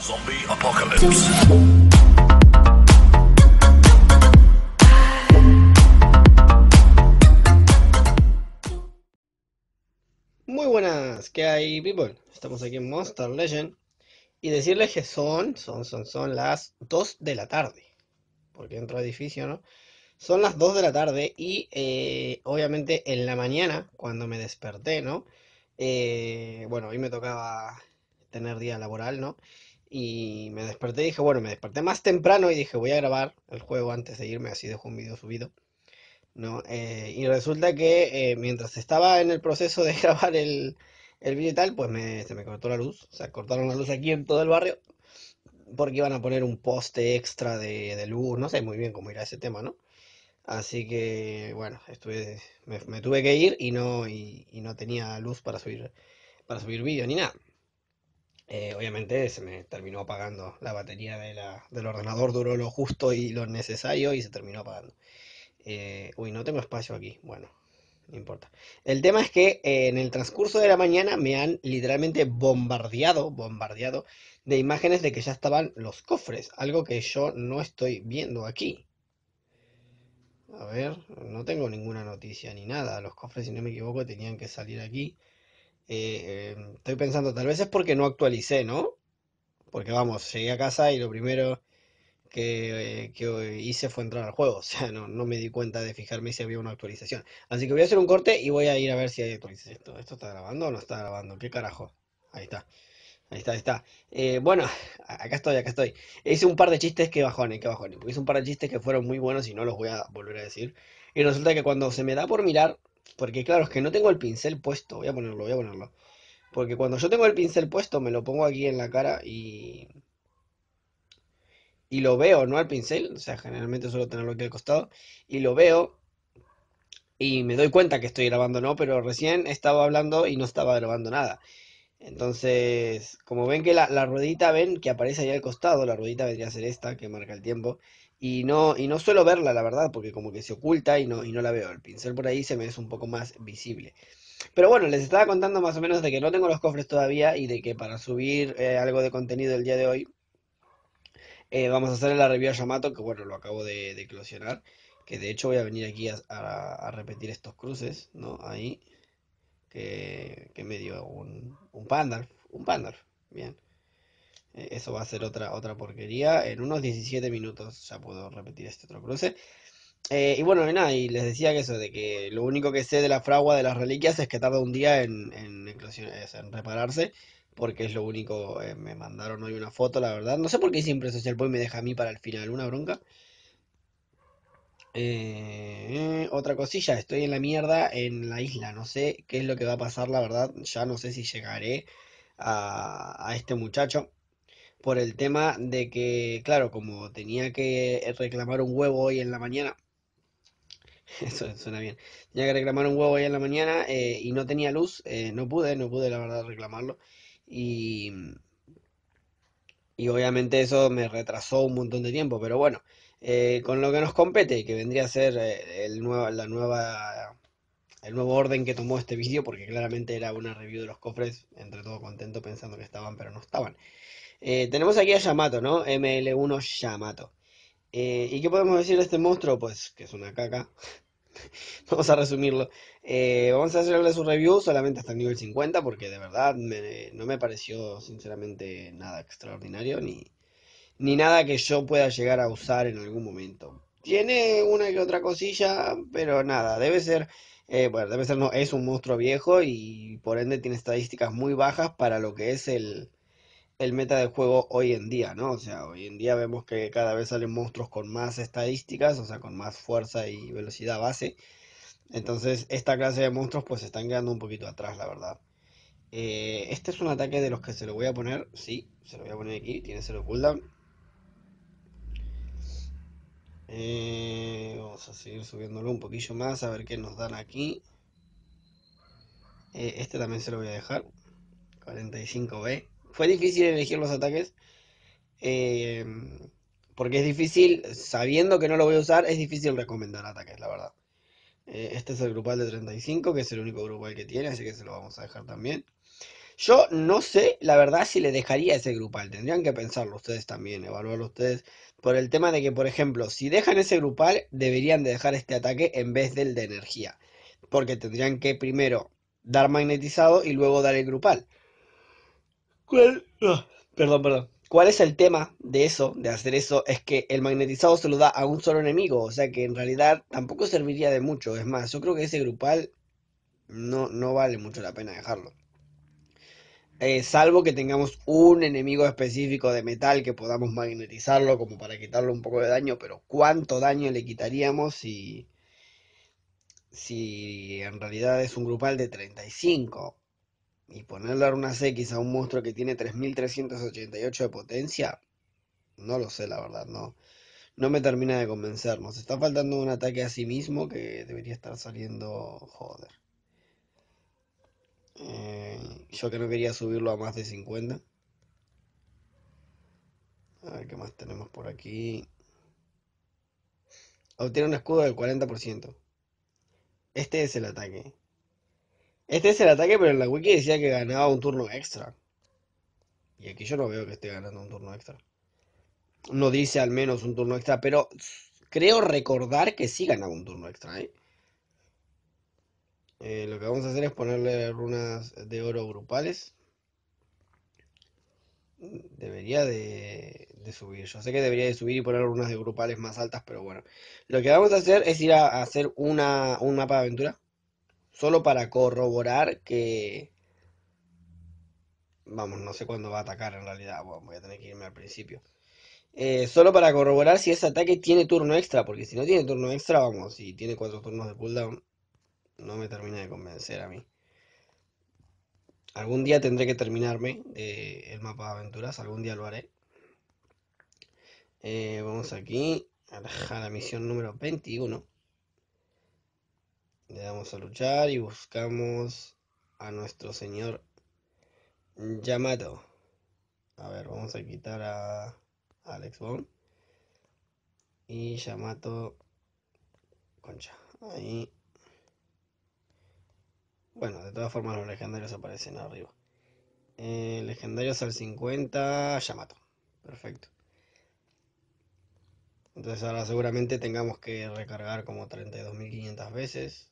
Zombie Apocalypse. Muy buenas, ¿qué hay, people? Estamos aquí en Monster Legend y decirles que son las 2 de la tarde, porque entro a edificio, ¿no? Son las 2 de la tarde y obviamente en la mañana, cuando me desperté, ¿no? Bueno, hoy me tocaba tener día laboral, ¿no? Y me desperté y dije, bueno, me desperté más temprano y dije, voy a grabar el juego antes de irme, así dejo un video subido. ¿No? Y resulta que mientras estaba en el proceso de grabar el vídeo y tal, pues se me cortó la luz. O sea, cortaron la luz aquí en todo el barrio porque iban a poner un poste extra de luz. No sé muy bien cómo irá ese tema, ¿no? Así que, bueno, me tuve que ir y no tenía luz para subir vídeo ni nada. Obviamente se me terminó apagando la batería del ordenador, duró lo justo y lo necesario y se terminó apagando. Uy, no tengo espacio aquí. Bueno, no importa. El tema es que en el transcurso de la mañana me han literalmente bombardeado de imágenes de que ya estaban los cofres, algo que yo no estoy viendo aquí. A ver, no tengo ninguna noticia ni nada. Los cofres, si no me equivoco, tenían que salir aquí. Estoy pensando, tal vez es porque no actualicé, ¿no? Porque vamos, llegué a casa y lo primero que hice fue entrar al juego. O sea, no me di cuenta de fijarme si había una actualización. Así que voy a hacer un corte y voy a ir a ver si hay actualización. ¿Esto está grabando o no está grabando? ¿Qué carajo? Ahí está, ahí está, ahí está. Bueno, acá estoy, acá estoy. Hice un par de chistes que bajones, que bajones. Porque hice un par de chistes que fueron muy buenos y no los voy a volver a decir. Y resulta que cuando se me da por mirar, porque claro, es que no tengo el pincel puesto. Voy a ponerlo, voy a ponerlo. Porque cuando yo tengo el pincel puesto, me lo pongo aquí en la cara y lo veo, no al pincel, o sea, generalmente suelo tenerlo aquí al costado, y lo veo y me doy cuenta que estoy grabando, ¿no? Pero recién estaba hablando y no estaba grabando nada. Entonces, como ven que la ruedita, ven que aparece ahí al costado, la ruedita vendría a ser esta, que marca el tiempo, y no suelo verla, la verdad, porque como que se oculta y no la veo. El pincel por ahí se me es un poco más visible. Pero bueno, les estaba contando más o menos de que no tengo los cofres todavía y de que para subir algo de contenido el día de hoy, vamos a hacer la review a Yamato, que bueno, lo acabo de eclosionar. Que de hecho voy a venir aquí a repetir estos cruces, ¿no? Ahí, que me dio un Pandalf. Un Pandalf, bien. Eso va a ser otra porquería. En unos 17 minutos ya puedo repetir este otro cruce. Y bueno, y nada, y les decía que eso, de que lo único que sé de la fragua de las reliquias es que tarda un día en repararse, porque es lo único, me mandaron hoy una foto, la verdad. No sé por qué siempre Social Point me deja a mí para el final, una bronca. Otra cosilla, estoy en la mierda en la isla, no sé qué es lo que va a pasar, la verdad, ya no sé si llegaré a este muchacho. Por el tema de que, claro, como tenía que reclamar un huevo hoy en la mañana, eso suena bien. Tenía que reclamar un huevo ahí en la mañana y no tenía luz. No pude la verdad reclamarlo. Y, y obviamente eso me retrasó un montón de tiempo. Pero bueno, con lo que nos compete, que vendría a ser el nuevo orden que tomó este vídeo, porque claramente era una review de los cofres, entre todo contento pensando que estaban, pero no estaban. Tenemos aquí a Yamato, ¿no? ML1 Yamato. ¿Y qué podemos decir de este monstruo? Pues que es una caca. Vamos a resumirlo. Vamos a hacerle su review solamente hasta el nivel 50 porque de verdad no me pareció sinceramente nada extraordinario ni nada que yo pueda llegar a usar en algún momento. Tiene una que otra cosilla, pero nada, bueno, debe ser no, es un monstruo viejo y por ende tiene estadísticas muy bajas para lo que es el meta del juego hoy en día, ¿no? O sea, hoy en día vemos que cada vez salen monstruos con más estadísticas, o sea, con más fuerza y velocidad base. Entonces, esta clase de monstruos pues están quedando un poquito atrás, la verdad. Este es un ataque de los que se lo voy a poner, sí, se lo voy a poner aquí, tiene 0 cooldown. Vamos a seguir subiéndolo un poquillo más, a ver qué nos dan aquí. Este también se lo voy a dejar, 45B. Fue difícil elegir los ataques, eh, porque es difícil, sabiendo que no lo voy a usar, es difícil recomendar ataques, la verdad. Este es el grupal de 35, que es el único grupal que tiene, así que se lo vamos a dejar también. Yo no sé, la verdad, si le dejaría ese grupal. Tendrían que pensarlo ustedes también, evaluarlo ustedes. Por el tema de que, por ejemplo, si dejan ese grupal, deberían de dejar este ataque en vez del de energía. Porque tendrían que primero dar magnetizado y luego dar el grupal. ¿Cuál? Perdón. ¿Cuál es el tema de eso, de hacer eso? Es que el magnetizado se lo da a un solo enemigo. O sea que en realidad tampoco serviría de mucho. Es más, yo creo que ese grupal no vale mucho la pena dejarlo. Salvo que tengamos un enemigo específico de metal que podamos magnetizarlo como para quitarle un poco de daño, pero ¿cuánto daño le quitaríamos si en realidad es un grupal de 35? Y ponerle unas X a un monstruo que tiene 3388 de potencia, no lo sé, la verdad, no me termina de convencer. Nos está faltando un ataque a sí mismo que debería estar saliendo, joder. Yo que no quería subirlo a más de 50. A ver qué más tenemos por aquí. Obtiene un escudo del 40%. Este es el ataque. Este es el ataque, pero en la wiki decía que ganaba un turno extra. Y aquí yo no veo que esté ganando un turno extra. No dice al menos un turno extra, pero creo recordar que sí ganaba un turno extra, ¿eh? Lo que vamos a hacer es ponerle runas de oro grupales. Debería de subir. Yo sé que debería de subir y poner runas de grupales más altas, pero bueno. Lo que vamos a hacer es ir a hacer un mapa de aventura. Solo para corroborar que... Vamos, no sé cuándo va a atacar en realidad. Bueno, voy a tener que irme al principio. Solo para corroborar si ese ataque tiene turno extra. Porque si no tiene turno extra, vamos, si tiene 4 turnos de cooldown, no me termina de convencer a mí. Algún día tendré que terminarme el mapa de aventuras. Algún día lo haré. Vamos aquí a la misión número 21. Le damos a luchar y buscamos a nuestro señor Yamato. A ver, vamos a quitar a Alex Bond. Y Yamato. Concha. Ahí. Bueno, de todas formas los legendarios aparecen arriba. Legendarios al 50. Yamato. Perfecto. Entonces ahora seguramente tengamos que recargar como 32.500 veces.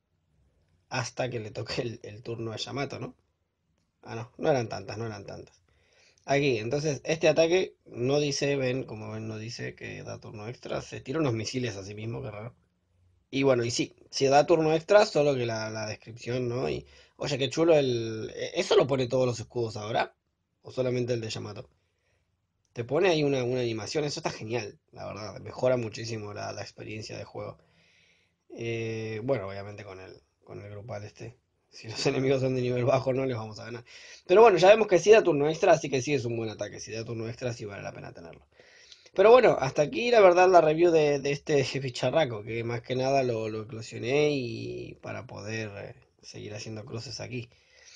Hasta que le toque el turno a Yamato, ¿no? Ah, no eran tantas. Aquí, entonces, este ataque no dice, como ven, no dice que da turno extra. Se tira unos misiles a sí mismo, qué raro. Y bueno, y sí, da turno extra, solo que la descripción, ¿no? Y, oye, qué chulo ¿Eso lo pone todos los escudos ahora? ¿O solamente el de Yamato? Te pone ahí una animación, eso está genial, la verdad. Mejora muchísimo la experiencia de juego. Bueno, obviamente con el grupal este. Si los enemigos son de nivel bajo, no les vamos a ganar. Pero bueno, ya vemos que sí da turno extra, así que sí es un buen ataque. Si da turno extra, sí vale la pena tenerlo. Pero bueno, hasta aquí la verdad la review de este bicharraco, que más que nada lo eclosioné y para poder seguir haciendo cruces aquí.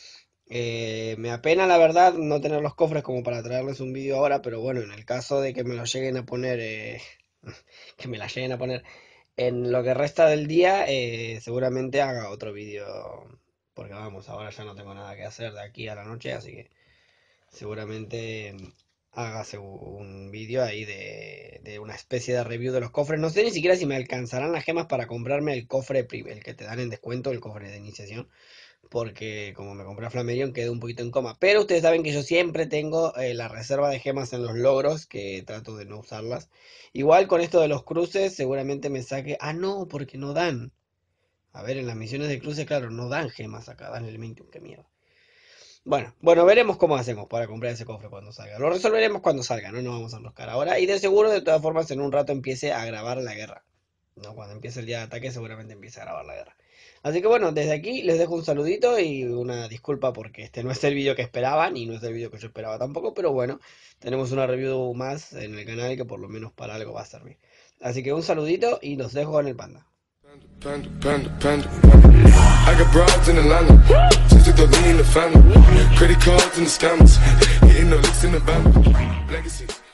Me apena la verdad no tener los cofres como para traerles un vídeo ahora, pero bueno, en el caso de que me lo lleguen a poner, que me la lleguen a poner en lo que resta del día, seguramente haga otro vídeo, porque vamos, ahora ya no tengo nada que hacer de aquí a la noche, así que seguramente hágase un vídeo ahí de una especie de review de los cofres. No sé ni siquiera si me alcanzarán las gemas para comprarme el cofre, el que te dan en descuento, el cofre de iniciación. Porque como me compré a Flamerion quedé un poquito en coma. Pero ustedes saben que yo siempre tengo la reserva de gemas en los logros, que trato de no usarlas. Igual con esto de los cruces seguramente me saque... Ah, no, porque no dan. A ver, en las misiones de cruces, claro, no dan gemas acá, dan elementum, qué mierda. Bueno, veremos cómo hacemos para comprar ese cofre cuando salga. Lo resolveremos cuando salga, no nos vamos a enroscar ahora. Y de seguro, de todas formas, en un rato empiece a grabar la guerra. No, cuando empiece el día de ataque seguramente empiece a grabar la guerra. Así que bueno, desde aquí les dejo un saludito y una disculpa porque este no es el vídeo que esperaban y no es el vídeo que yo esperaba tampoco, pero bueno, tenemos una review más en el canal que por lo menos para algo va a servir. Así que un saludito y los dejo en el panda. I got broads in Atlanta, just to the lean the family. Credit cards and the scammers, hitting the licks in the van. Legacies.